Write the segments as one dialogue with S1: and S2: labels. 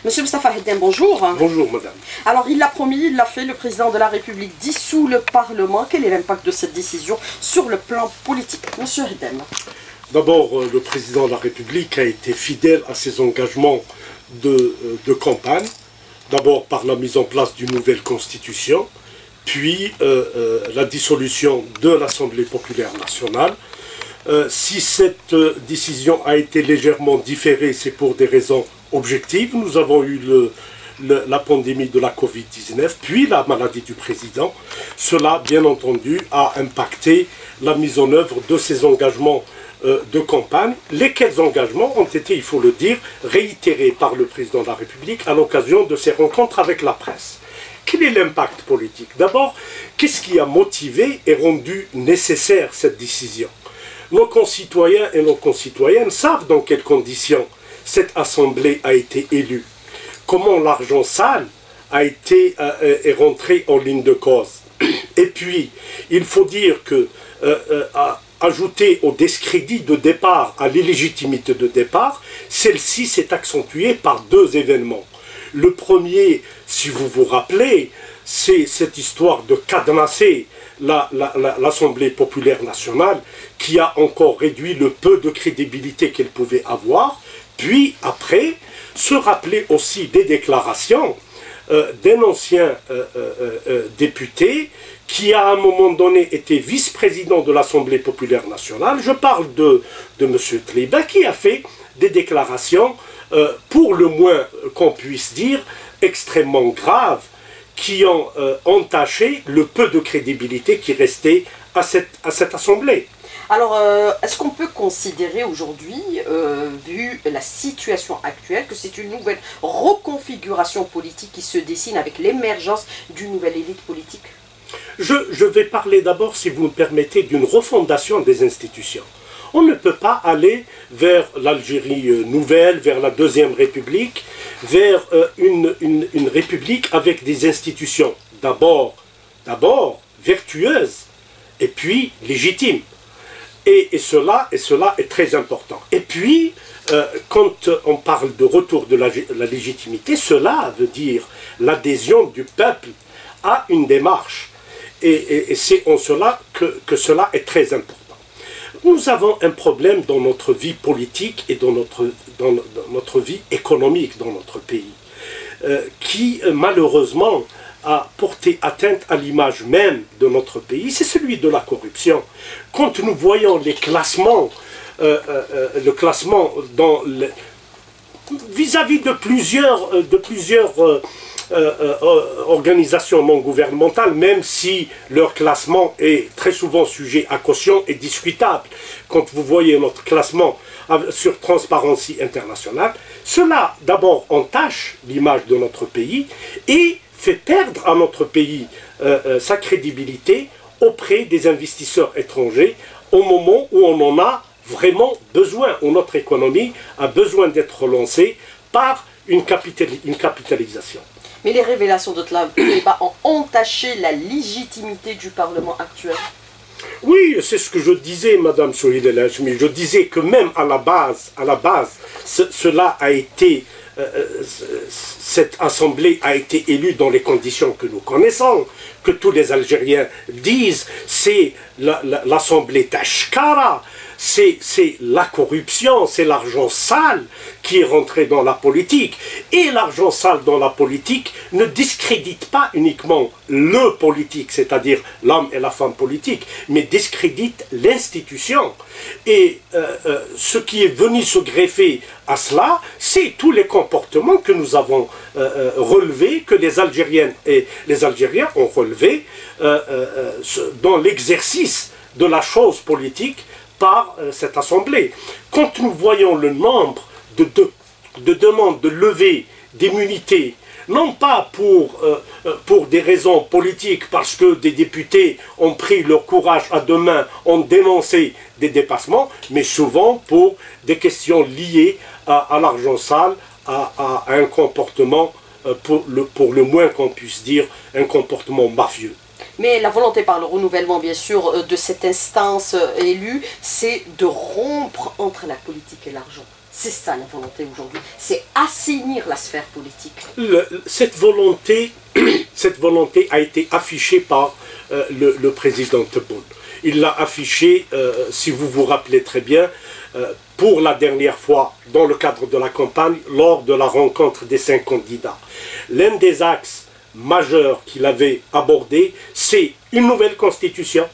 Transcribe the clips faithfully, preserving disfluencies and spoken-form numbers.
S1: Monsieur Moustapha Hedden, bonjour.
S2: Bonjour madame.
S1: Alors il l'a promis, il l'a fait, le président de la République dissout le Parlement. Quel est l'impact de cette décision sur le plan politique? Monsieur Hedden.
S2: D'abord, le président de la République a été fidèle à ses engagements de, de campagne. D'abord par la mise en place d'une nouvelle constitution, puis euh, euh, la dissolution de l'Assemblée populaire nationale. Euh, si cette euh, décision a été légèrement différée, c'est pour des raisons objectives. Nous avons eu le, le, la pandémie de la Covid dix-neuf, puis la maladie du président. Cela, bien entendu, a impacté la mise en œuvre de ces engagements euh, de campagne, lesquels engagements ont été, il faut le dire, réitérés par le président de la République à l'occasion de ses rencontres avec la presse. Quel est l'impact politique? D'abord, qu'est-ce qui a motivé et rendu nécessaire cette décision? Nos concitoyens et nos concitoyennes savent dans quelles conditions cette assemblée a été élue, comment l'argent sale a été euh, est rentré en ligne de cause. Et puis, il faut dire que, euh, euh, à, ajouté au discrédit de départ, à l'illégitimité de départ, celle-ci s'est accentuée par deux événements. Le premier, si vous vous rappelez, c'est cette histoire de cadenasser l'Assemblée populaire nationale qui a encore réduit le peu de crédibilité qu'elle pouvait avoir, puis après se rappeler aussi des déclarations euh, d'un ancien euh, euh, euh, député qui a à un moment donné été vice-président de l'Assemblée populaire nationale. Je parle de, de M. Tleiba qui a fait des déclarations euh, pour le moins qu'on puisse dire extrêmement graves, qui ont euh, entaché le peu de crédibilité qui restait à cette, à cette assemblée.
S1: Alors, euh, est-ce qu'on peut considérer aujourd'hui, euh, vu la situation actuelle, que c'est une nouvelle reconfiguration politique qui se dessine avec l'émergence d'une nouvelle élite politique?
S2: je, je vais parler d'abord, si vous me permettez, d'une refondation des institutions. On ne peut pas aller vers l'Algérie nouvelle, vers la Deuxième République, vers euh, une, une, une république avec des institutions d'abord, d'abord vertueuses et puis légitimes. Et, et, cela, et cela est très important. Et puis, euh, quand on parle de retour de la, la légitimité, cela veut dire l'adhésion du peuple à une démarche. Et, et, et c'est en cela que, que cela est très important. Nous avons un problème dans notre vie politique et dans notre, dans, dans notre vie économique dans notre pays, euh, qui euh, malheureusement a porté atteinte à l'image même de notre pays, c'est celui de la corruption. Quand nous voyons les classements, euh, euh, le classement vis-à-vis de plusieurs, de plusieurs euh, Euh, euh, organisations non gouvernementales, même si leur classement est très souvent sujet à caution et discutable. Quand vous voyez notre classement sur Transparency International, cela d'abord entache l'image de notre pays et fait perdre à notre pays euh, euh, sa crédibilité auprès des investisseurs étrangers au moment où on en a vraiment besoin, où notre économie a besoin d'être relancée par une, capital, une capitalisation.
S1: Mais les révélations de Tleiba ont entaché la légitimité du Parlement actuel.
S2: Oui, c'est ce que je disais, Madame Sohil El Hajmi. Je disais que même à la base, à la base, ce, cela a été, euh, cette assemblée a été élue dans les conditions que nous connaissons, que tous les Algériens disent, c'est l'assemblée la, Tashkara. C'est la corruption, c'est l'argent sale qui est rentré dans la politique. Et l'argent sale dans la politique ne discrédite pas uniquement le politique, c'est-à-dire l'homme et la femme politique, mais discrédite l'institution. Et euh, euh, ce qui est venu se greffer à cela, c'est tous les comportements que nous avons euh, relevés, que les Algériennes et les Algériens ont relevés euh, euh, dans l'exercice de la chose politique par euh, cette assemblée. Quand nous voyons le nombre de, de, de demandes de levée d'immunité, non pas pour, euh, pour des raisons politiques, parce que des députés ont pris leur courage à deux mains, ont dénoncé des dépassements, mais souvent pour des questions liées à, à l'argent sale, à, à, à un comportement, euh, pour, le, pour le moins qu'on puisse dire, un comportement mafieux.
S1: Mais la volonté par le renouvellement, bien sûr, de cette instance élue, c'est de rompre entre la politique et l'argent. C'est ça la volonté aujourd'hui, c'est assainir la sphère politique.
S2: Le, cette, volonté, cette volonté a été affichée par euh, le, le président Tebboune. Il l'a affichée, euh, si vous vous rappelez très bien, euh, pour la dernière fois dans le cadre de la campagne, lors de la rencontre des cinq candidats. L'un des axes majeurs qu'il avait abordé, c'est une nouvelle constitution,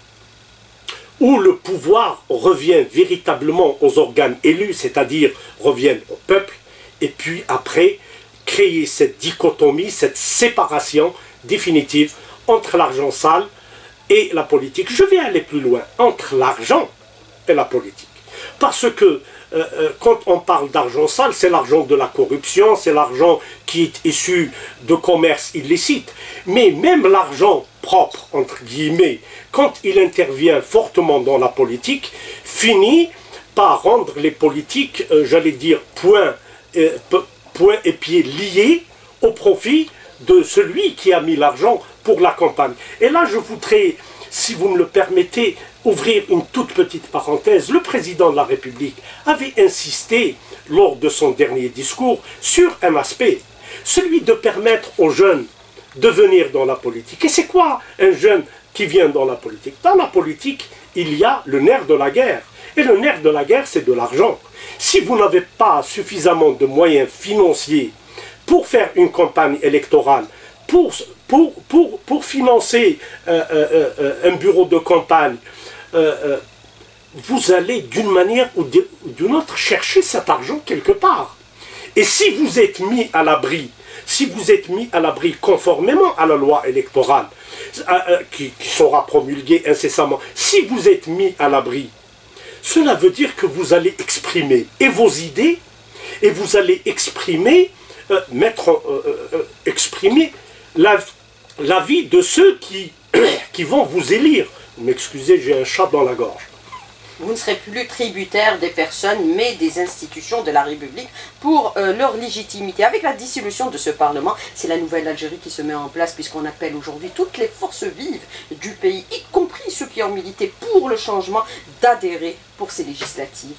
S2: où le pouvoir revient véritablement aux organes élus, c'est-à-dire reviennent au peuple, et puis après, créer cette dichotomie, cette séparation définitive entre l'argent sale et la politique. Je vais aller plus loin, entre l'argent et la politique. Parce que euh, euh, quand on parle d'argent sale, c'est l'argent de la corruption, c'est l'argent qui est issu de commerce illicite. Mais même l'argent propre, entre guillemets, quand il intervient fortement dans la politique, finit par rendre les politiques, euh, j'allais dire, point, euh, point et pied liés au profit de celui qui a mis l'argent pour la campagne. Et là, je voudrais, si vous me le permettez, ouvrir une toute petite parenthèse. Le président de la République avait insisté, lors de son dernier discours, sur un aspect, celui de permettre aux jeunes de venir dans la politique. Et c'est quoi un jeune qui vient dans la politique? Dans la politique, il y a le nerf de la guerre. Et le nerf de la guerre, c'est de l'argent. Si vous n'avez pas suffisamment de moyens financiers pour faire une campagne électorale, pour, pour, pour, pour financer euh, euh, euh, un bureau de campagne, euh, euh, vous allez d'une manière ou d'une autre chercher cet argent quelque part. Et si vous êtes mis à l'abri, si vous êtes mis à l'abri conformément à la loi électorale, euh, euh, qui, qui sera promulguée incessamment, si vous êtes mis à l'abri, cela veut dire que vous allez exprimer et vos idées, et vous allez exprimer, euh, mettre, euh, euh, exprimer la, l'avis de ceux qui, qui vont vous élire. M'excusez, j'ai un chat dans la gorge.
S1: Vous ne serez plus tributaire des personnes, mais des institutions de la République pour euh, leur légitimité. Avec la dissolution de ce Parlement, c'est la nouvelle Algérie qui se met en place, puisqu'on appelle aujourd'hui toutes les forces vives du pays, y compris ceux qui ont milité pour le changement, d'adhérer pour ces législatives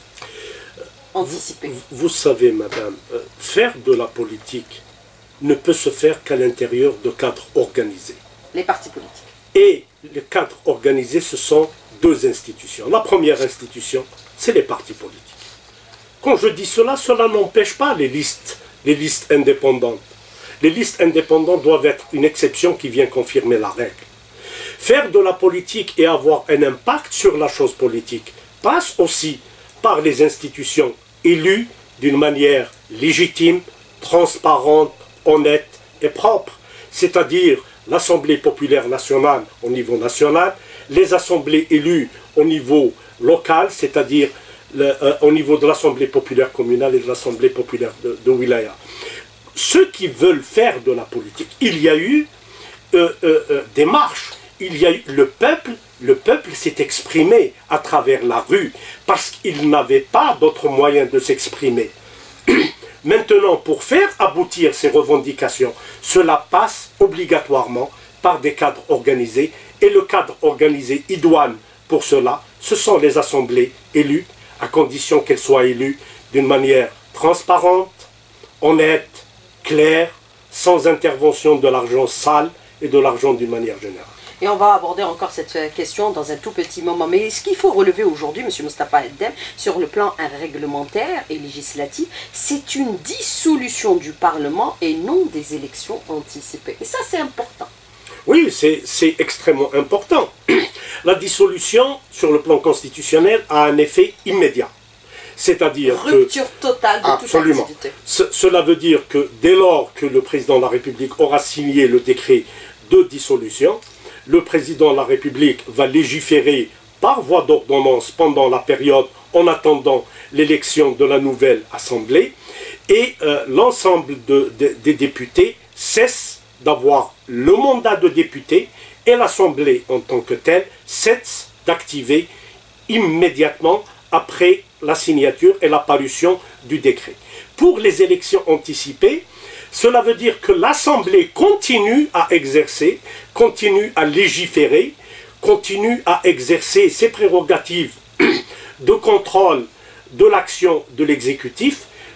S1: anticipées.
S2: Vous, vous savez, madame, euh, faire de la politique ne peut se faire qu'à l'intérieur de cadres organisés.
S1: Les partis politiques.
S2: Et les cadres organisés, ce sont deux institutions. La première institution, c'est les partis politiques. Quand je dis cela, cela n'empêche pas les listes, les listes indépendantes. Les listes indépendantes doivent être une exception qui vient confirmer la règle. Faire de la politique et avoir un impact sur la chose politique passe aussi par les institutions élues d'une manière légitime, transparente, honnête et propre. C'est-à-dire l'Assemblée populaire nationale au niveau national, les assemblées élues au niveau local, c'est-à-dire euh, au niveau de l'Assemblée populaire communale et de l'Assemblée populaire de, de Wilaya. Ceux qui veulent faire de la politique, il y a eu euh, euh, euh, des marches, il y a eu le peuple, le peuple s'est exprimé à travers la rue parce qu'il n'avait pas d'autres moyens de s'exprimer. Maintenant, pour faire aboutir ces revendications, cela passe obligatoirement par des cadres organisés. Et le cadre organisé idoine pour cela, ce sont les assemblées élues, à condition qu'elles soient élues d'une manière transparente, honnête, claire, sans intervention de l'argent sale et de l'argent d'une manière générale.
S1: Et on va aborder encore cette question dans un tout petit moment. Mais ce qu'il faut relever aujourd'hui, M. Moustapha Eddem, sur le plan réglementaire et législatif, c'est une dissolution du Parlement et non des élections anticipées. Et ça, c'est important.
S2: Oui, c'est extrêmement important. La dissolution, sur le plan constitutionnel, a un effet immédiat. C'est-à-dire que...
S1: Rupture totale de
S2: absolument.
S1: toute activité.
S2: Ce, cela veut dire que dès lors que le président de la République aura signé le décret de dissolution, le président de la République va légiférer par voie d'ordonnance pendant la période en attendant l'élection de la nouvelle Assemblée et euh, l'ensemble de, de, des députés cesse d'avoir le mandat de député et l'Assemblée en tant que telle cesse d'activer immédiatement après la signature et la parution du décret. Pour les élections anticipées, cela veut dire que l'Assemblée continue à exercer, continue à légiférer, continue à exercer ses prérogatives de contrôle de l'action de l'exécutif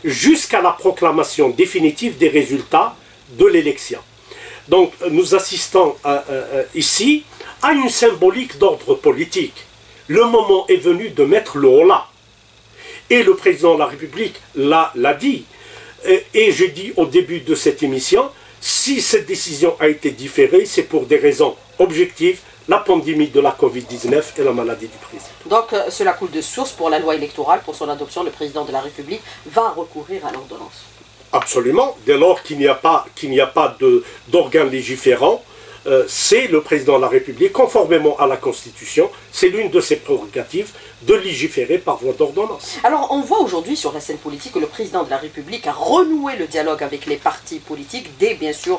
S2: jusqu'à la proclamation définitive des résultats de l'élection. Donc nous assistons euh, euh, ici à une symbolique d'ordre politique. Le moment est venu de mettre le holà. Et le président de la République l'a dit. Et, et j'ai dit au début de cette émission, si cette décision a été différée, c'est pour des raisons objectives, la pandémie de la Covid dix-neuf et la maladie du président.
S1: Donc euh, cela coule de source pour la loi électorale, pour son adoption, le président de la République va recourir à l'ordonnance.
S2: Absolument, dès lors qu'il n'y a pas, qu'il n'y a pas d'organe légiférant, euh, c'est le président de la République, conformément à la Constitution, c'est l'une de ses prérogatives de légiférer par voie d'ordonnance.
S1: Alors on voit aujourd'hui sur la scène politique que le président de la République a renoué le dialogue avec les partis politiques dès bien sûr,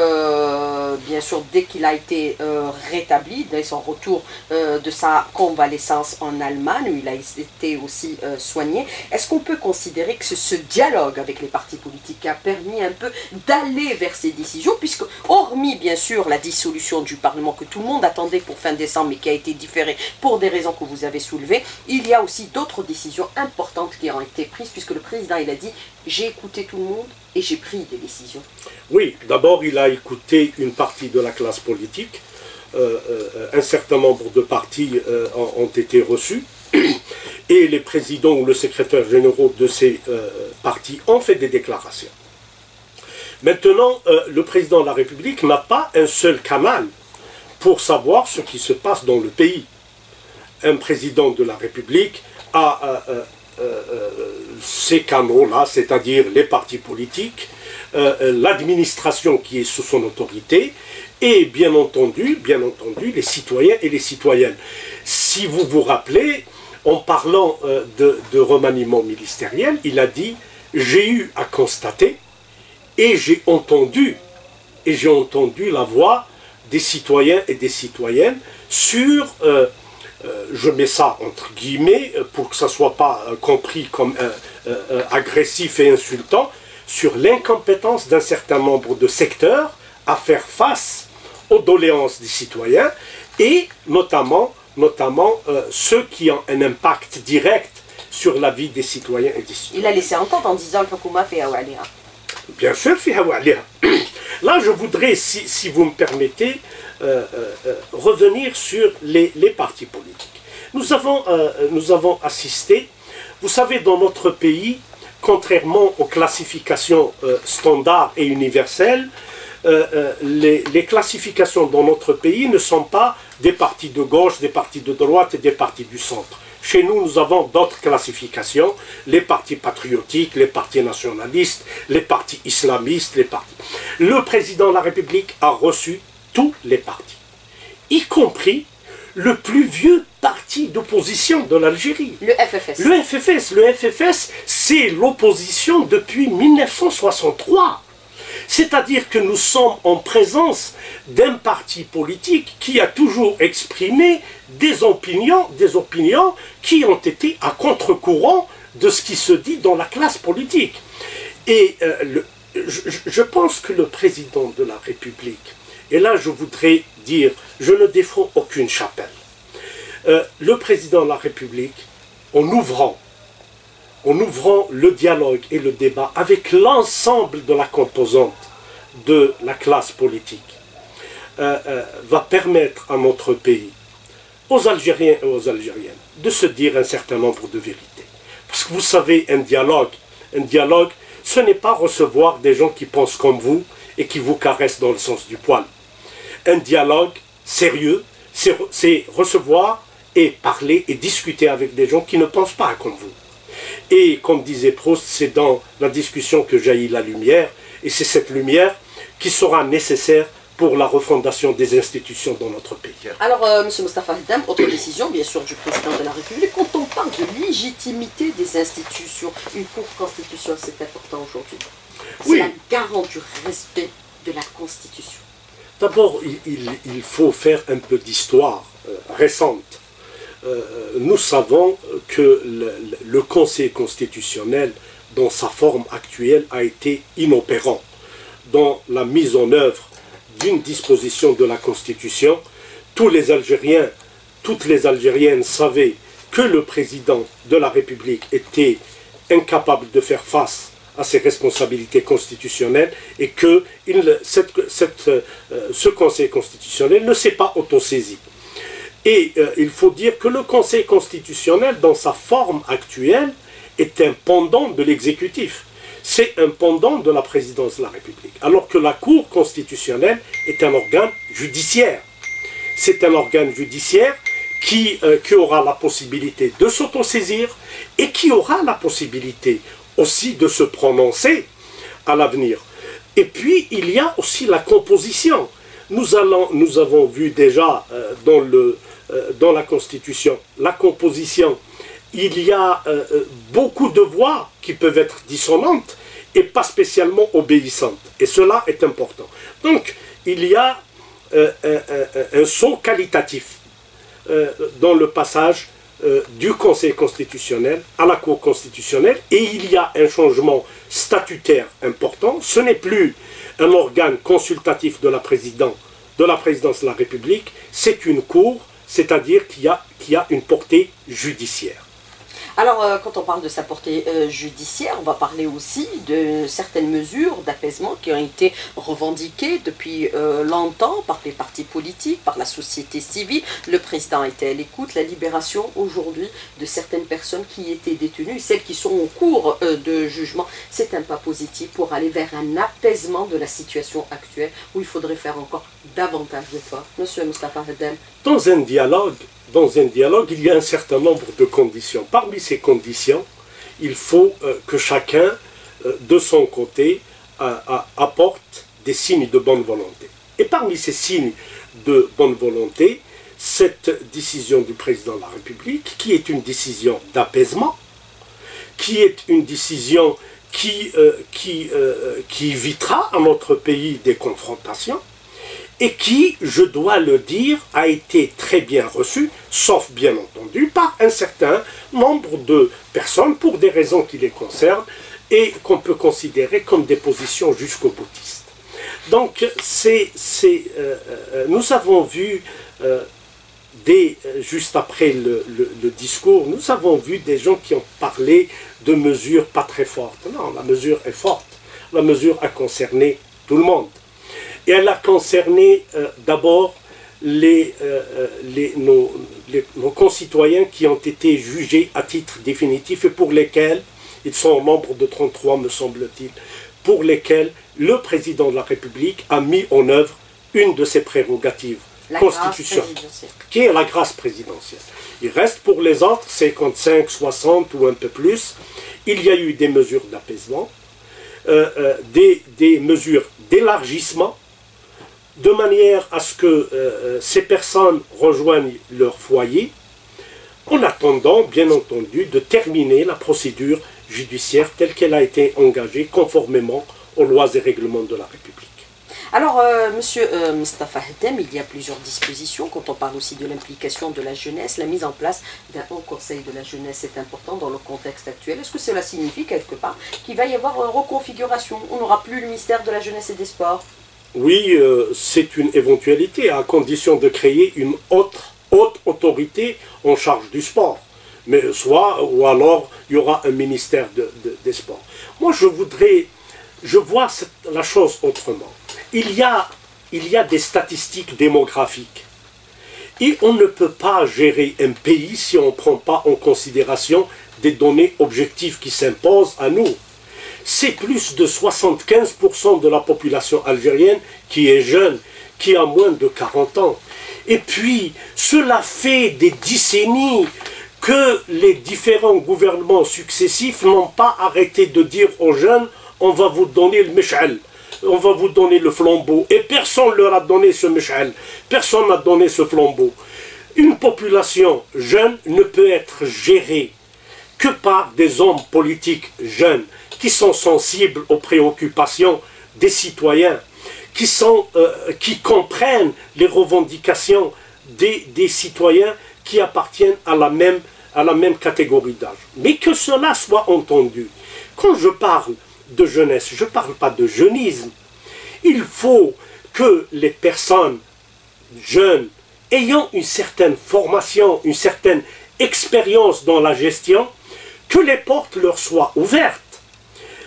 S1: euh, bien sûr dès qu'il a été euh, rétabli, dès son retour euh, de sa convalescence en Allemagne où il a été aussi euh, soigné. Est-ce qu'on peut considérer que ce, ce dialogue avec les partis politiques a permis un peu d'aller vers ces décisions, puisque hormis bien sûr la dissolution du Parlement que tout le monde attendait pour fin décembre mais qui a été différée pour des raisons que vous avez soulevées, il y a aussi d'autres décisions importantes qui ont été prises, puisque le président il a dit « j'ai écouté tout le monde et j'ai pris des décisions ».
S2: Oui, d'abord il a écouté une partie de la classe politique, euh, euh, un certain nombre de partis euh, ont été reçus, et les présidents ou le secrétaire généraux de ces euh, partis ont fait des déclarations. Maintenant, euh, le président de la République n'a pas un seul canal pour savoir ce qui se passe dans le pays. Un président de la République a euh, euh, euh, ces canaux-là, c'est-à-dire les partis politiques, euh, l'administration qui est sous son autorité, et bien entendu, bien entendu, les citoyens et les citoyennes. Si vous vous rappelez, en parlant euh, de, de remaniement ministériel, il a dit « j'ai eu à constater et j'ai entendu, et j'ai entendu la voix des citoyens et des citoyennes sur... Euh, Euh, je mets ça entre guillemets pour que ça ne soit pas euh, compris comme euh, euh, agressif et insultant, sur l'incompétence d'un certain nombre de secteurs à faire face aux doléances des citoyens et notamment, notamment euh, ceux qui ont un impact direct sur la vie des citoyens et des citoyens.
S1: Il a laissé entendre en disant le Hukuma fi hawaliha.
S2: Bien sûr, fi hawaliha. Là, je voudrais, si, si vous me permettez, Euh, euh, revenir sur les, les partis politiques. Nous avons, euh, nous avons assisté, vous savez, dans notre pays, contrairement aux classifications euh, standards et universelles, euh, euh, les, les classifications dans notre pays ne sont pas des partis de gauche, des partis de droite et des partis du centre. Chez nous, nous avons d'autres classifications, les partis patriotiques, les partis nationalistes, les partis islamistes, les partis... Le président de la République a reçu tous les partis, y compris le plus vieux parti d'opposition de l'Algérie.
S1: Le F F S.
S2: Le F F S, le F F S, c'est l'opposition depuis mille neuf cent soixante-trois. C'est-à-dire que nous sommes en présence d'un parti politique qui a toujours exprimé des opinions, des opinions qui ont été à contre-courant de ce qui se dit dans la classe politique. Et euh, le, je, je pense que le président de la République, et là, je voudrais dire, je ne défends aucune chapelle. Euh, le président de la République, en ouvrant, en ouvrant le dialogue et le débat avec l'ensemble de la composante de la classe politique, euh, euh, va permettre à notre pays, aux Algériens et aux Algériennes, de se dire un certain nombre de vérités. Parce que vous savez, un dialogue, un dialogue, ce n'est pas recevoir des gens qui pensent comme vous et qui vous caressent dans le sens du poil. Un dialogue sérieux, c'est recevoir et parler et discuter avec des gens qui ne pensent pas comme vous. Et comme disait Proust, c'est dans la discussion que jaillit la lumière, et c'est cette lumière qui sera nécessaire pour la refondation des institutions dans notre pays.
S1: Alors, euh, M. Moustapha Hiddam, autre décision, bien sûr, du président de la République, quand on parle de légitimité des institutions, une cour constitution, c'est important aujourd'hui. C'est oui. La garante du respect de la Constitution.
S2: D'abord, il, il, il faut faire un peu d'histoire euh, récente. Euh, nous savons que le, le Conseil constitutionnel, dans sa forme actuelle, a été inopérant dans la mise en œuvre d'une disposition de la Constitution. Tous les Algériens, toutes les Algériennes savaient que le président de la République était incapable de faire face à ses responsabilités constitutionnelles et que il, cette, cette, euh, ce Conseil constitutionnel ne s'est pas autosaisi. Et euh, il faut dire que le Conseil constitutionnel, dans sa forme actuelle, est un pendant de l'exécutif. C'est un pendant de la présidence de la République. Alors que la Cour constitutionnelle est un organe judiciaire. C'est un organe judiciaire qui, euh, qui aura la possibilité de s'autosaisir et qui aura la possibilité aussi de se prononcer à l'avenir. Et puis, il y a aussi la composition. Nous, allons, nous avons vu déjà euh, dans, le, euh, dans la Constitution la composition. Il y a euh, beaucoup de voix qui peuvent être dissonantes et pas spécialement obéissantes. Et cela est important. Donc, il y a euh, un, un, un saut qualitatif euh, dans le passage euh, du Conseil constitutionnel à la Cour constitutionnelle. Et il y a un changement statutaire important. Ce n'est plus un organe consultatif de la, président, de la présidence de la République. C'est une Cour, c'est-à-dire qu'il y a, qu'il y a une portée judiciaire.
S1: Alors, euh, quand on parle de sa portée euh, judiciaire, on va parler aussi de certaines mesures d'apaisement qui ont été revendiquées depuis euh, longtemps par les partis politiques, par la société civile. Le président était à l'écoute. La libération aujourd'hui de certaines personnes qui étaient détenues, celles qui sont au cours euh, de jugement, c'est un pas positif pour aller vers un apaisement de la situation actuelle où il faudrait faire encore davantage d'efforts. Monsieur Moustapha Hadem.
S2: Dans un dialogue, Dans un dialogue, il y a un certain nombre de conditions. Parmi ces conditions, il faut euh, que chacun, euh, de son côté, euh, apporte des signes de bonne volonté. Et parmi ces signes de bonne volonté, cette décision du président de la République, qui est une décision d'apaisement, qui est une décision qui, euh, qui, euh, qui évitera à notre pays des confrontations, et qui, je dois le dire, a été très bien reçu, sauf bien entendu par un certain nombre de personnes pour des raisons qui les concernent et qu'on peut considérer comme des positions jusqu'au boutiste. Donc, c'est, c'est, euh, euh, nous avons vu, euh, dès, juste après le, le, le discours, nous avons vu des gens qui ont parlé de mesures pas très fortes. Non, la mesure est forte. La mesure a concerné tout le monde. Et elle a concerné euh, d'abord les, euh, les, nos, les, nos concitoyens qui ont été jugés à titre définitif et pour lesquels, ils sont au nombre de trente-trois me semble-t-il, pour lesquels le président de la République a mis en œuvre une de ses prérogatives constitutionnelles, qui est la grâce présidentielle. Il reste pour les autres, cinquante-cinq, soixante ou un peu plus, il y a eu des mesures d'apaisement, euh, euh, des, des mesures d'élargissement, de manière à ce que euh, ces personnes rejoignent leur foyer, en attendant, bien entendu, de terminer la procédure judiciaire telle qu'elle a été engagée conformément aux lois et règlements de la République.
S1: Alors, euh, monsieur euh, Moustapha Hadem, il y a plusieurs dispositions. Quand on parle aussi de l'implication de la jeunesse, la mise en place d'un haut conseil de la jeunesse est important dans le contexte actuel. Est-ce que cela signifie quelque part qu'il va y avoir une reconfiguration? On n'aura plus le ministère de la jeunesse et des sports?
S2: Oui, euh, c'est une éventualité, à condition de créer une autre, haute autorité en charge du sport. Mais soit, ou alors, il y aura un ministère de, de, des sports. Moi, je voudrais, je vois cette, la chose autrement. Il y a, il y a des statistiques démographiques. Et on ne peut pas gérer un pays si on ne prend pas en considération des données objectives qui s'imposent à nous. C'est plus de soixante-quinze pour cent de la population algérienne qui est jeune, qui a moins de quarante ans. Et puis, cela fait des décennies que les différents gouvernements successifs n'ont pas arrêté de dire aux jeunes « on va vous donner le mesh'al ». On va vous donner le flambeau. Et personne ne leur a donné ce mesh'al. Personne n'a donné ce flambeau. Une population jeune ne peut être gérée que par des hommes politiques jeunes qui sont sensibles aux préoccupations des citoyens, qui, sont, euh, qui comprennent les revendications des, des citoyens qui appartiennent à la même, à la même catégorie d'âge. Mais que cela soit entendu. Quand je parle de jeunesse, je ne parle pas de jeunisme. Il faut que les personnes jeunes, ayant une certaine formation, une certaine expérience dans la gestion, que les portes leur soient ouvertes,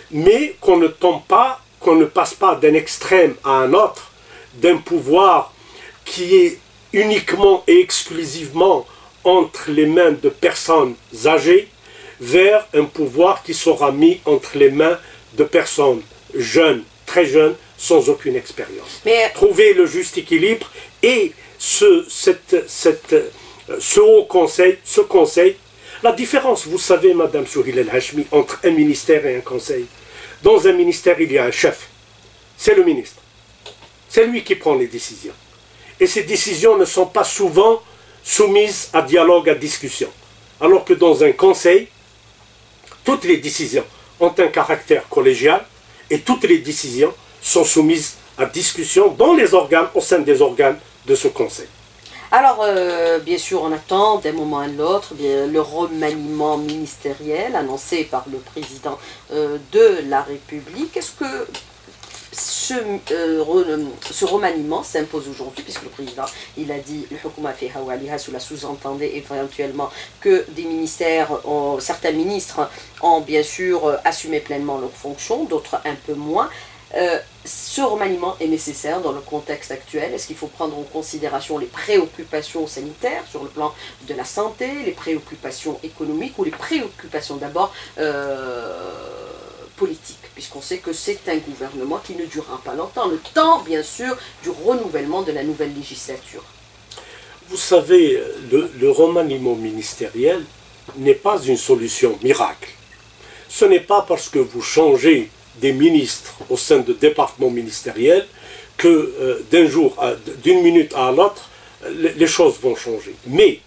S2: mais qu'on ne tombe pas, qu'on ne passe pas d'un extrême à un autre, d'un pouvoir qui est uniquement et exclusivement entre les mains de personnes âgées, vers un pouvoir qui sera mis entre les mains de personnes jeunes, très jeunes, sans aucune expérience. Mais... Trouver le juste équilibre et ce, cette, cette, ce haut conseil, ce conseil, la différence, vous savez, Madame Souhil El-Hachmi, entre un ministère et un conseil. Dans un ministère, il y a un chef, c'est le ministre. C'est lui qui prend les décisions. Et ces décisions ne sont pas souvent soumises à dialogue, à discussion. Alors que dans un conseil, toutes les décisions ont un caractère collégial et toutes les décisions sont soumises à discussion dans les organes, au sein des organes de ce conseil.
S1: Alors, euh, bien sûr, on attend d'un moment à l'autre le remaniement ministériel annoncé par le président euh, de la République. Est-ce que ce, euh, re, ce remaniement s'impose aujourd'hui, puisque le président, il a dit, le Hukuma fiha wa aliha, cela sous-entendait éventuellement que des ministères, ont, certains ministres ont bien sûr assumé pleinement leurs fonctions, d'autres un peu moins. Euh, ce remaniement est nécessaire dans le contexte actuel. Est-ce qu'il faut prendre en considération les préoccupations sanitaires sur le plan de la santé, les préoccupations économiques ou les préoccupations d'abord euh, politiques, puisqu'on sait que c'est un gouvernement qui ne durera pas longtemps, le temps bien sûr du renouvellement de la nouvelle législature.
S2: Vous savez, le, le remaniement ministériel n'est pas une solution miracle. Ce n'est pas parce que vous changez des ministres au sein de départements ministériels que euh, d'un jour, d'une minute à l'autre, les, les choses vont changer. Mais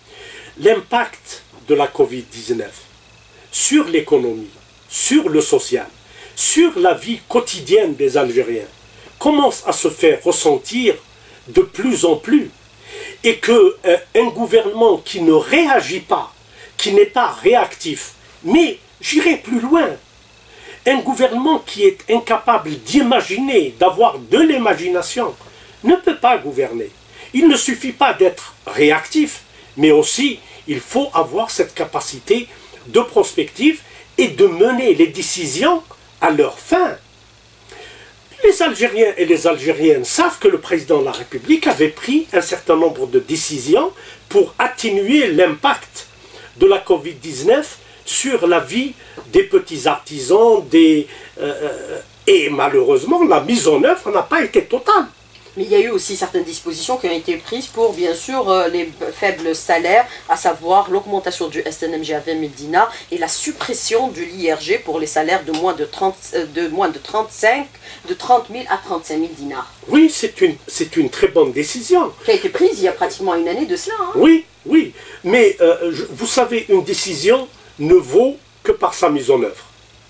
S2: l'impact de la Covid dix-neuf sur l'économie, sur le social, sur la vie quotidienne des Algériens commence à se faire ressentir de plus en plus. Et qu'un euh, gouvernement qui ne réagit pas, qui n'est pas réactif, mais j'irai plus loin, un gouvernement qui est incapable d'imaginer, d'avoir de l'imagination, ne peut pas gouverner. Il ne suffit pas d'être réactif, mais aussi il faut avoir cette capacité de prospective et de mener les décisions à leur fin. Les Algériens et les Algériennes savent que le président de la République avait pris un certain nombre de décisions pour atténuer l'impact de la Covid dix-neuf sur la vie des petits artisans, des, euh, et malheureusement la mise en œuvre n'a pas été totale.
S1: Mais il y a eu aussi certaines dispositions qui ont été prises pour, bien sûr, euh, les faibles salaires, à savoir l'augmentation du S N M G à vingt mille dinars et la suppression de l'I R G pour les salaires de moins de, trente, de moins de trente-cinq, de trente mille à trente-cinq mille dinars.
S2: Oui, c'est une, c'est une très bonne décision.
S1: Qui a été prise il y a pratiquement une année de cela. Hein.
S2: Oui, oui, mais euh, je, vous savez, une décision ne vaut que par sa mise en œuvre.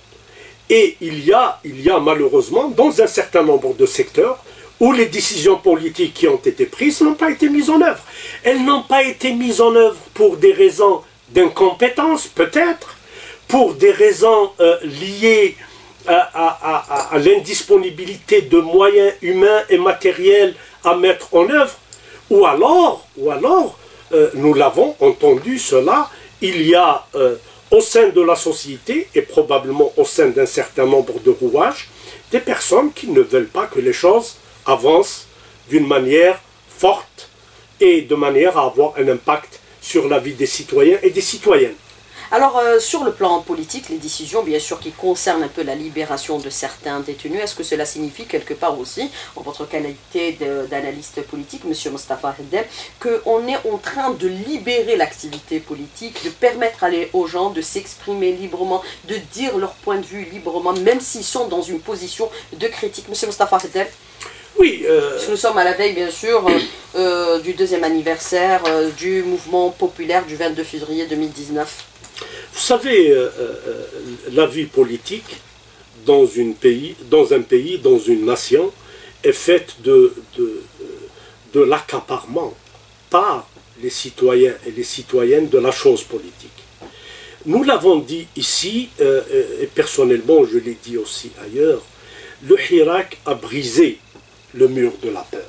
S2: Et il y a, il y a malheureusement, dans un certain nombre de secteurs, où les décisions politiques qui ont été prises n'ont pas été mises en œuvre. Elles n'ont pas été mises en œuvre pour des raisons d'incompétence, peut-être, pour des raisons euh, liées à, à, à, à l'indisponibilité de moyens humains et matériels à mettre en œuvre, ou alors, ou alors euh, nous l'avons entendu cela, il y a euh, au sein de la société, et probablement au sein d'un certain nombre de rouages, des personnes qui ne veulent pas que les choses avance d'une manière forte et de manière à avoir un impact sur la vie des citoyens et des citoyennes.
S1: Alors, euh, sur le plan politique, les décisions, bien sûr, qui concernent un peu la libération de certains détenus, est-ce que cela signifie quelque part aussi, en votre qualité d'analyste politique, M. Mostafa Heddel, qu'on est en train de libérer l'activité politique, de permettre aux gens de s'exprimer librement, de dire leur point de vue librement, même s'ils sont dans une position de critique. M. Mostafa Heddel?
S2: Oui. Euh...
S1: Parce que nous sommes à la veille, bien sûr, euh, euh, du deuxième anniversaire euh, du mouvement populaire du vingt-deux février deux mille dix-neuf.
S2: Vous savez, euh, euh, la vie politique dans, une pays, dans un pays, dans une nation, est faite de, de, de l'accaparement par les citoyens et les citoyennes de la chose politique. Nous l'avons dit ici, euh, et personnellement je l'ai dit aussi ailleurs, le Hirak a brisé le mur de la peur.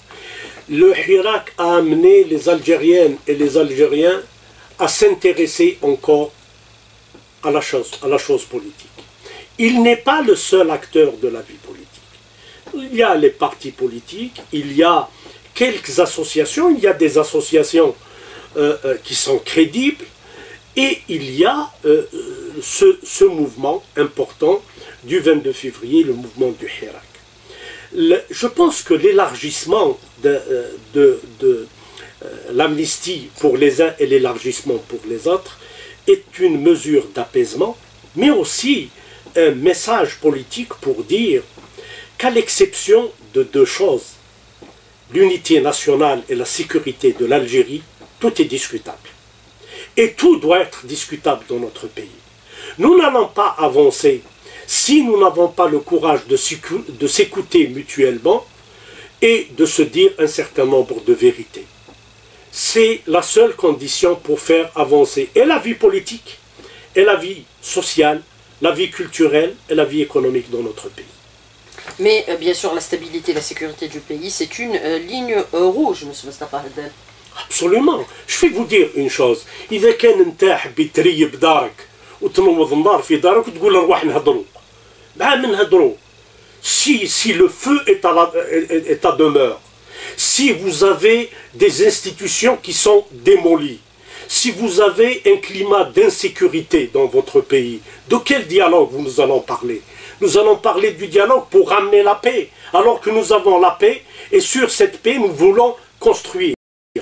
S2: Le Hirak a amené les Algériennes et les Algériens à s'intéresser encore à la chose, à la chose politique. il n'est pas le seul acteur de la vie politique. Il y a les partis politiques, il y a quelques associations, il y a des associations euh, euh, qui sont crédibles, et il y a euh, ce, ce mouvement important du vingt-deux février, le mouvement du Hirak. Le, je pense que l'élargissement de, de, de euh, l'amnistie pour les uns et l'élargissement pour les autres est une mesure d'apaisement, mais aussi un message politique pour dire qu'à l'exception de deux choses, l'unité nationale et la sécurité de l'Algérie, tout est discutable. Et tout doit être discutable dans notre pays. Nous n'allons pas avancer si nous n'avons pas le courage de s'écouter mutuellement et de se dire un certain nombre de vérités. C'est la seule condition pour faire avancer et la vie politique, et la vie sociale, la vie culturelle et la vie économique dans notre pays.
S1: Mais euh, bien sûr, la stabilité et la sécurité du pays, c'est une euh, ligne euh, rouge, M. Mostafa Haddad.
S2: Absolument. Je vais vous dire une chose. إذا كان أنت حبيت تريب دارك وتنوض النار في دارك وتقول نروح نهضروا. مع من نهضروا. Si, si le feu est à, la, est, est à demeure, si vous avez des institutions qui sont démolies, si vous avez un climat d'insécurité dans votre pays, de quel dialogue nous allons parler? Nous allons parler du dialogue pour ramener la paix, alors que nous avons la paix, et sur cette paix, nous voulons construire.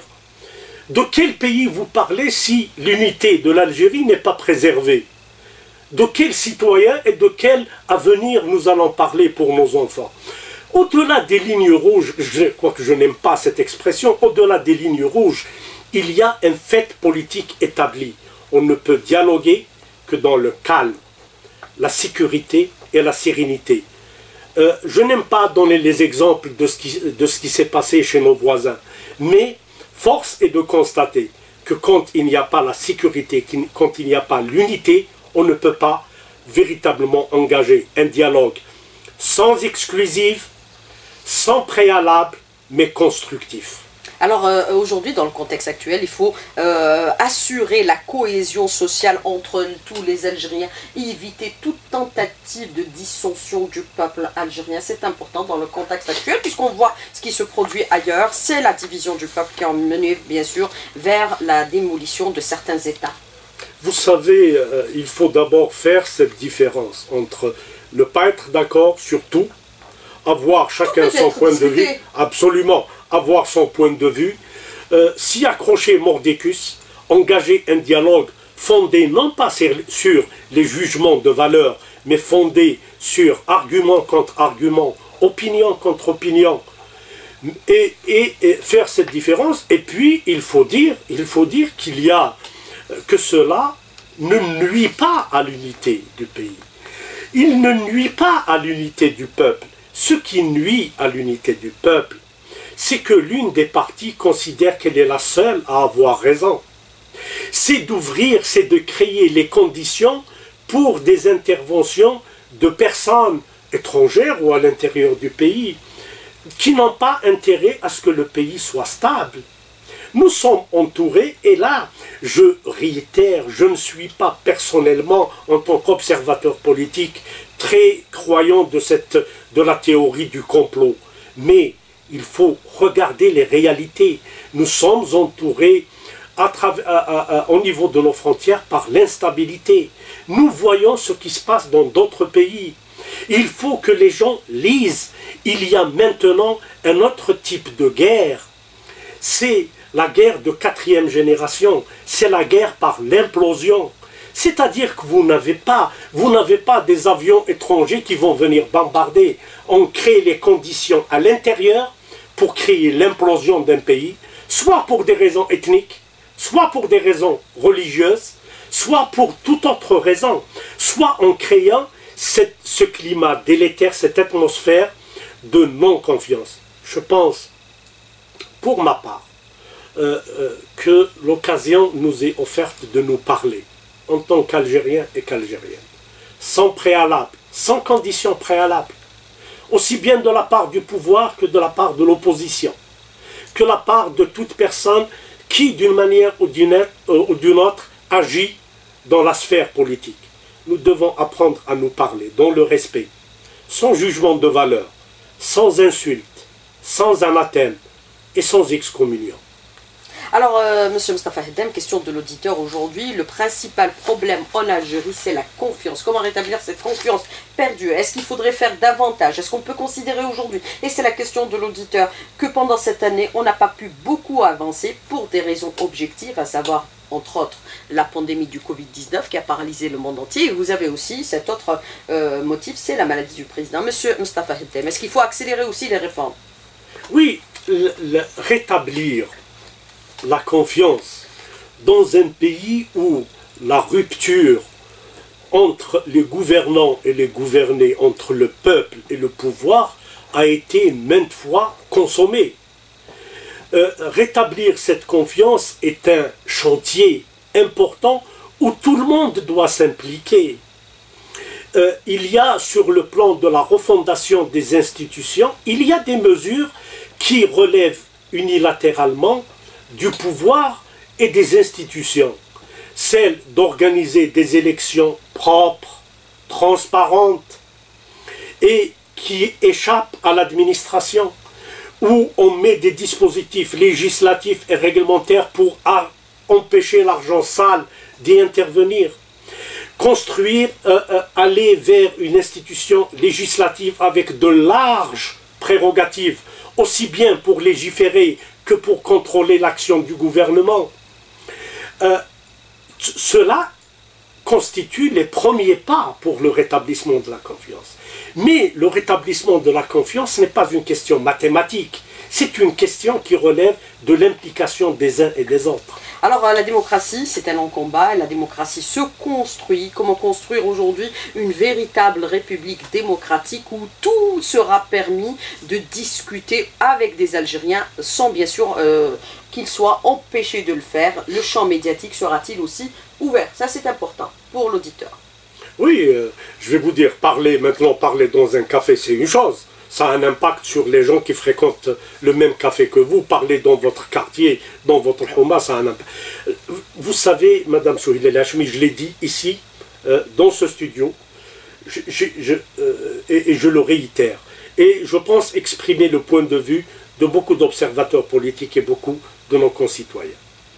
S2: De quel pays vous parlez si l'unité de l'Algérie n'est pas préservée? De quel citoyen et de quel avenir nous allons parler pour nos enfants? Au-delà des lignes rouges, je crois que je n'aime pas cette expression, au-delà des lignes rouges, il y a un fait politique établi. On ne peut dialoguer que dans le calme, la sécurité et la sérénité. Euh, je n'aime pas donner les exemples de ce qui, de ce qui s'est passé chez nos voisins, mais force est de constater que quand il n'y a pas la sécurité, quand il n'y a pas l'unité, on ne peut pas véritablement engager un dialogue sans exclusive, sans préalable, mais constructif.
S1: Alors euh, aujourd'hui, dans le contexte actuel, il faut euh, assurer la cohésion sociale entre tous les Algériens et éviter toute tentative de dissension du peuple algérien. C'est important dans le contexte actuel, puisqu'on voit ce qui se produit ailleurs. C'est la division du peuple qui a mené, bien sûr, vers la démolition de certains États.
S2: Vous savez, euh, il faut d'abord faire cette différence entre ne pas être d'accord sur tout, avoir chacun son point de vue, absolument, avoir son point de vue, euh, s'y accrocher mordicus, engager un dialogue fondé non pas sur les jugements de valeur, mais fondé sur argument contre argument, opinion contre opinion, et, et, et faire cette différence. Et puis, il faut dire, il faut dire qu'il y a, que cela ne nuit pas à l'unité du pays. Il ne nuit pas à l'unité du peuple. Ce qui nuit à l'unité du peuple, c'est que l'une des parties considère qu'elle est la seule à avoir raison. C'est d'ouvrir, c'est de créer les conditions pour des interventions de personnes étrangères ou à l'intérieur du pays qui n'ont pas intérêt à ce que le pays soit stable. Nous sommes entourés, et là, je réitère, je ne suis pas personnellement, en tant qu'observateur politique, très croyant de, cette, de la théorie du complot. Mais il faut regarder les réalités. Nous sommes entourés à travers, à, à, à, au niveau de nos frontières par l'instabilité. Nous voyons ce qui se passe dans d'autres pays. Il faut que les gens lisent. Il y a maintenant un autre type de guerre. C'est la guerre de quatrième génération. C'est la guerre par l'implosion. C'est-à-dire que vous n'avez pas, vous n'avez pas des avions étrangers qui vont venir bombarder. On crée les conditions à l'intérieur pour créer l'implosion d'un pays, soit pour des raisons ethniques, soit pour des raisons religieuses, soit pour toute autre raison, soit en créant cette, ce climat délétère, cette atmosphère de non-confiance. Je pense, pour ma part, euh, euh, que l'occasion nous est offerte de nous parler en tant qu'Algériens et qu'Algériennes, sans préalable, sans condition préalable, aussi bien de la part du pouvoir que de la part de l'opposition, que de la part de toute personne qui, d'une manière ou d'une autre, agit dans la sphère politique. nous devons apprendre à nous parler dans le respect, sans jugement de valeur, sans insulte, sans anathème et sans excommunion.
S1: Alors, euh, Monsieur Mostafa Hedem, question de l'auditeur aujourd'hui. Le principal problème en Algérie, c'est la confiance. Comment rétablir cette confiance perdue? Est-ce qu'il faudrait faire davantage? Est-ce qu'on peut considérer aujourd'hui, et c'est la question de l'auditeur, que pendant cette année, on n'a pas pu beaucoup avancer pour des raisons objectives, à savoir, entre autres, la pandémie du Covid dix-neuf qui a paralysé le monde entier. Et vous avez aussi cet autre euh, motif, c'est la maladie du président. Monsieur Mostafa Hedem, est-ce qu'il faut accélérer aussi les réformes?
S2: Oui, le, le, rétablir la confiance dans un pays où la rupture entre les gouvernants et les gouvernés, entre le peuple et le pouvoir, a été maintes fois consommée. Euh, rétablir cette confiance est un chantier important où tout le monde doit s'impliquer. Euh, il y a sur le plan de la refondation des institutions, il y a des mesures qui relèvent unilatéralement du pouvoir et des institutions. Celle d'organiser des élections propres, transparentes et qui échappent à l'administration, où on met des dispositifs législatifs et réglementaires pour empêcher l'argent sale d'y intervenir. Construire, euh, euh, aller vers une institution législative avec de larges prérogatives, aussi bien pour légiférer que pour contrôler l'action du gouvernement. Euh, cela constitue les premiers pas pour le rétablissement de la confiance. Mais le rétablissement de la confiance n'est pas une question mathématique, c'est une question qui relève de l'implication des uns et des autres.
S1: Alors la démocratie, c'est un long combat, la démocratie se construit. Comment construire aujourd'hui une véritable république démocratique où tout sera permis de discuter avec des Algériens sans bien sûr euh, qu'ils soient empêchés de le faire? Le champ médiatique sera-t-il aussi ouvert? Ça c'est important pour l'auditeur.
S2: Oui, euh, je vais vous dire, parler maintenant, parler dans un café, c'est une chose. Ça a un impact sur les gens qui fréquentent le même café que vous. Parler dans votre quartier, dans votre coma, ça a un impact. Vous savez, Madame Souhil El Hachmi, je l'ai dit ici, euh, dans ce studio, je, je, je, euh, et, et je le réitère. Et je pense exprimer le point de vue de beaucoup d'observateurs politiques et beaucoup de nos concitoyens.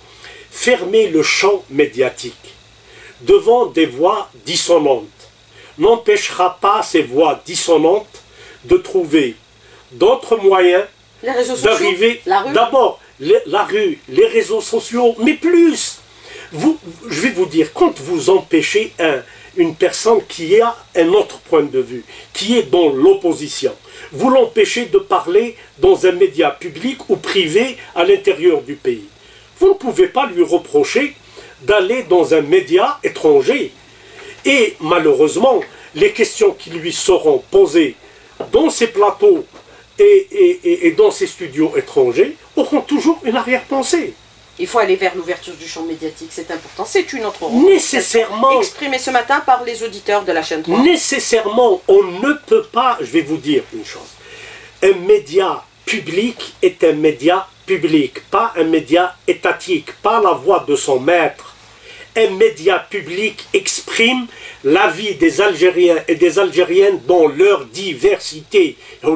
S2: Fermer le champ médiatique devant des voix dissonantes n'empêchera pas ces voix dissonantes de trouver d'autres moyens d'arriver. D'abord, la rue, les réseaux sociaux, mais plus. Vous, je vais vous dire, quand vous empêchez un, une personne qui a un autre point de vue, qui est dans l'opposition, vous l'empêchez de parler dans un média public ou privé à l'intérieur du pays. Vous ne pouvez pas lui reprocher d'aller dans un média étranger. Et malheureusement, les questions qui lui seront posées dans ces plateaux et, et, et dans ces studios étrangers auront toujours une arrière-pensée.
S1: Il faut aller vers l'ouverture du champ médiatique, c'est important. C'est une autre
S2: nécessairement
S1: exprimée ce matin par les auditeurs de la chaîne trois.
S2: Nécessairement, on ne peut pas, je vais vous dire une chose, un média public est un média public, pas un média étatique, pas la voix de son maître. Un média public exprime l'avis des Algériens et des Algériennes dans leur diversité.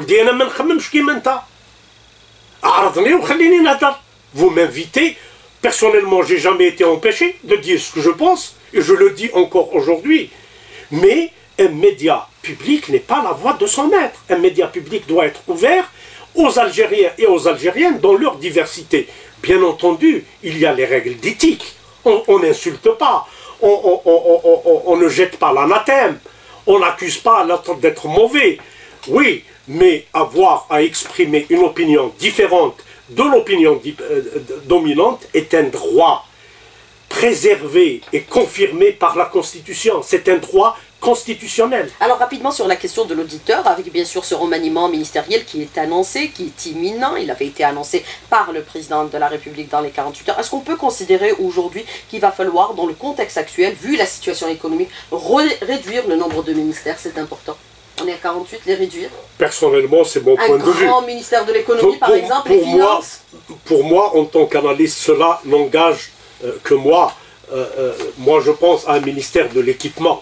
S2: Vous m'invitez, personnellement, je n'ai jamais été empêché de dire ce que je pense, et je le dis encore aujourd'hui. Mais un média public n'est pas la voix de son maître. Un média public doit être ouvert aux Algériens et aux Algériennes dans leur diversité. Bien entendu, il y a les règles d'éthique. On n'insulte pas, on, on, on, on, on ne jette pas l'anathème, on n'accuse pas l'autre d'être mauvais. Oui, mais avoir à exprimer une opinion différente de l'opinion dominante est un droit préservé et confirmé par la Constitution. C'est un droit constitutionnel.
S1: Alors rapidement sur la question de l'auditeur, avec bien sûr ce remaniement ministériel qui est annoncé, qui est imminent, il avait été annoncé par le président de la République dans les quarante-huit heures. Est-ce qu'on peut considérer aujourd'hui qu'il va falloir, dans le contexte actuel, vu la situation économique, réduire le nombre de ministères? C'est important. On est à quarante-huit, les réduire.
S2: Personnellement, c'est mon
S1: Un
S2: point de vue.
S1: Un grand ministère de l'économie, par
S2: pour,
S1: exemple,
S2: pour
S1: les finances.
S2: Moi, pour moi, en tant qu'analyste, cela n'engage euh, que moi. Euh, euh, moi, je pense à un ministère de l'équipement.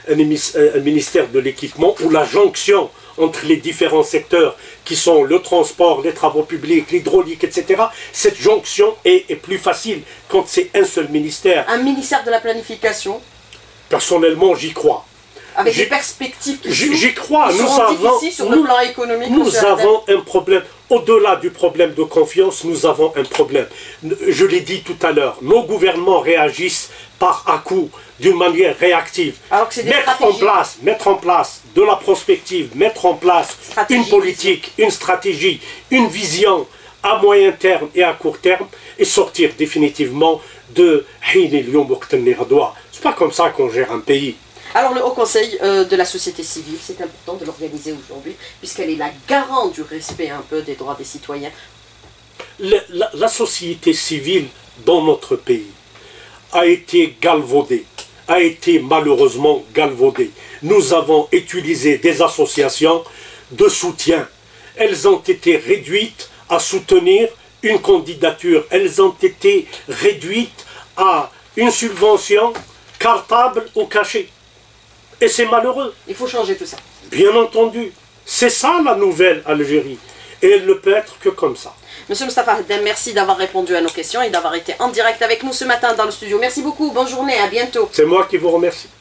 S2: un, un ministère de l'équipement où la jonction entre les différents secteurs qui sont le transport, les travaux publics, l'hydraulique, et cetera, cette jonction est, est plus facile quand c'est un seul ministère.
S1: Un ministère de la planification.
S2: Personnellement, j'y crois.
S1: Avec des perspectives qui
S2: J'y crois.
S1: Nous
S2: nous avons,
S1: sur le plan économique.
S2: Nous avons un problème. Au-delà du problème de confiance, nous avons un problème. Je l'ai dit tout à l'heure, nos gouvernements réagissent par à-coups, d'une manière réactive.
S1: Alors que c'est des
S2: mettre en place, mettre en place de la prospective, mettre en place stratégie, une politique, une stratégie, une vision à moyen terme et à court terme, et sortir définitivement de c'est pas comme ça qu'on gère un pays.
S1: Alors le Haut Conseil euh, de la société civile, c'est important de l'organiser aujourd'hui, puisqu'elle est la garante du respect un peu des droits des citoyens.
S2: La, la, la société civile dans notre pays a été galvaudée, a été malheureusement galvaudée. Nous avons utilisé des associations de soutien. Elles ont été réduites à soutenir une candidature. Elles ont été réduites à une subvention cartable ou cachée. Et c'est malheureux.
S1: Il faut changer tout ça.
S2: Bien entendu. C'est ça la nouvelle Algérie. Et elle ne peut être que comme ça.
S1: Monsieur Moustapha Haddem, merci d'avoir répondu à nos questions et d'avoir été en direct avec nous ce matin dans le studio. Merci beaucoup, bonne journée, à bientôt.
S2: C'est moi qui vous remercie.